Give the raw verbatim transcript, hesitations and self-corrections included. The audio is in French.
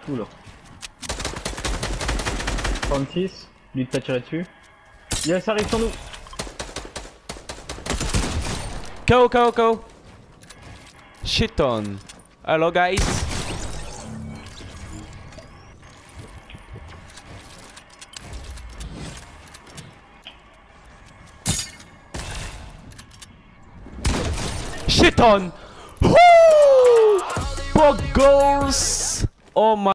partout là. trente-six, lui t'a tiré dessus. Yes, ça arrive sur nous. K O, K O, K O. Shit on. Hello guys. Shit on. Woo! Pog goals. Oh my.